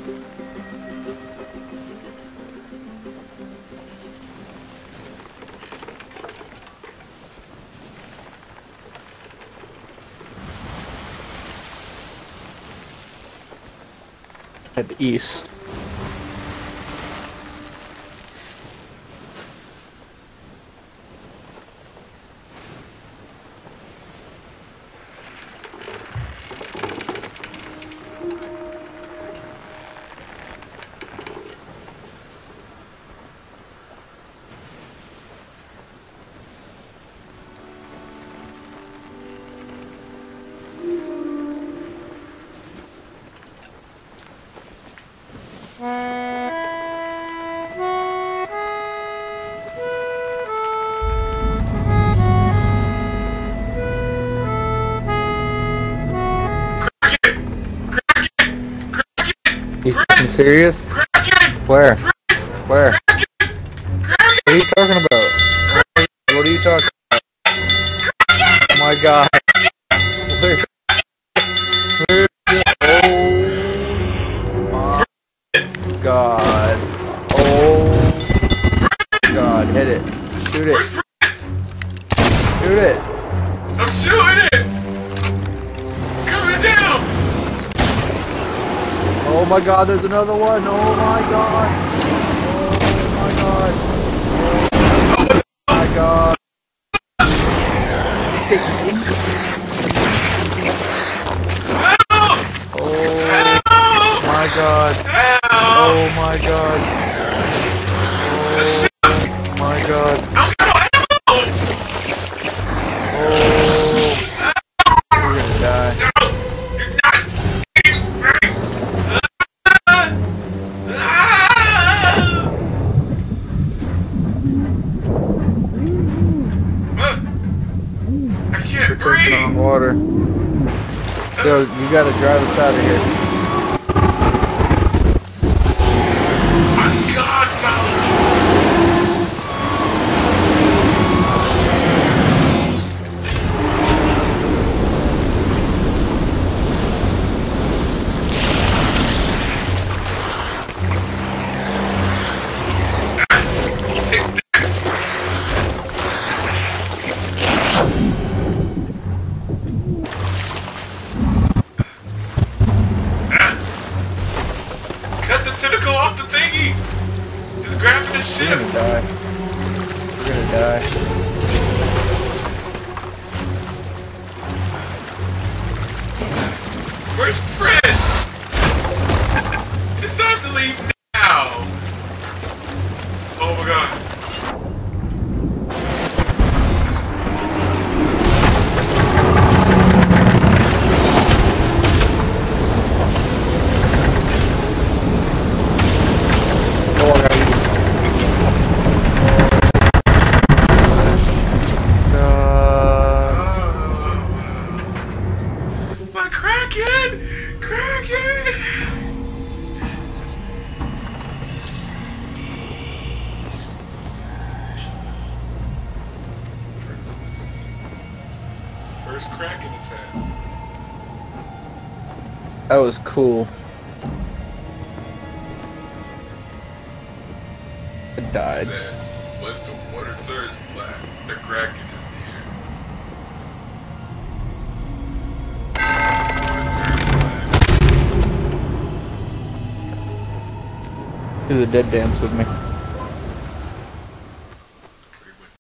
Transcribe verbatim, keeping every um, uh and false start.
Head east. You fucking serious? Kraken! Where? Prince! Where? Kraken! Kraken! What are you talking about? What are you talking about? Oh my god. Where? Where is it? Oh my god. Oh god. Hit it. Shoot it. Where's Prince? Shoot it. I'm shooting it! Coming down! Oh my god, there's another one. Oh my god. Oh my god. Oh my god. Oh my god. Oh my god. Oh my god. Oh. We're gonna die. On water. Yo, you gotta drive us out of here. My God, tentacle off the thingy! It's grabbing the ship! We're gonna die. We're gonna die. Where's Fred? It's time to leave now! Oh my god. Kraken! Kraken! First Kraken attack. That was cool. I died. Once the water turns black, the Kraken is near. Do the dead dance with me.